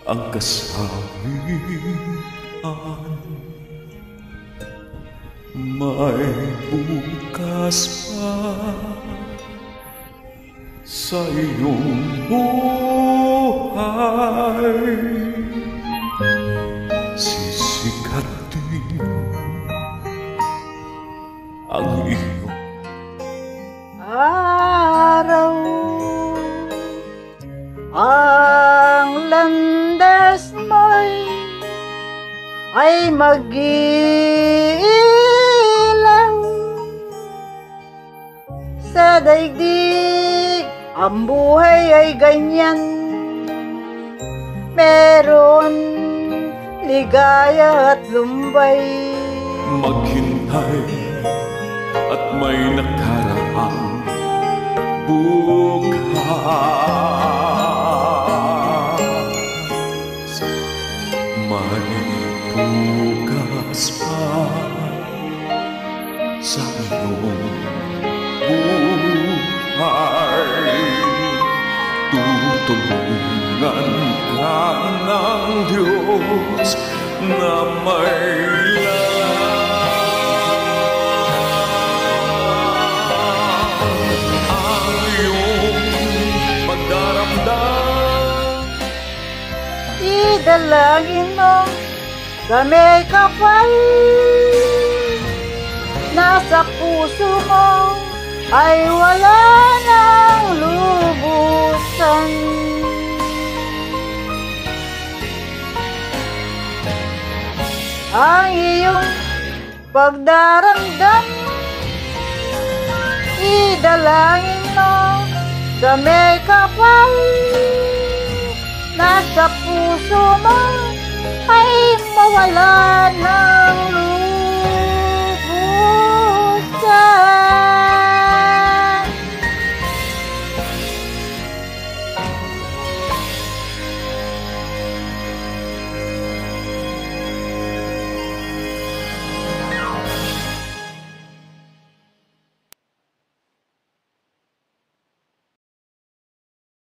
ang kasawian. May bukas pa sa iyong buhay. Sisikat din ang iyong araw. Ang landas mo'y ay mag-iilang sa daigdig. Ang buhay ay ganyan, meron ligaya at lumbay. Maghintay at may nakaraang bukas. May bukas pa sa iyong buhay. Tutulungan ka ng Diyos na may lalang. Ang iyong pagdaramdam, idalangin mo sa may kapal. Nasa puso mo ay wala nang lubusan. Ang iyong pagdaramdam, idalangin mo sa may kapal. Nasa puso mo ay mawala ng lubusan.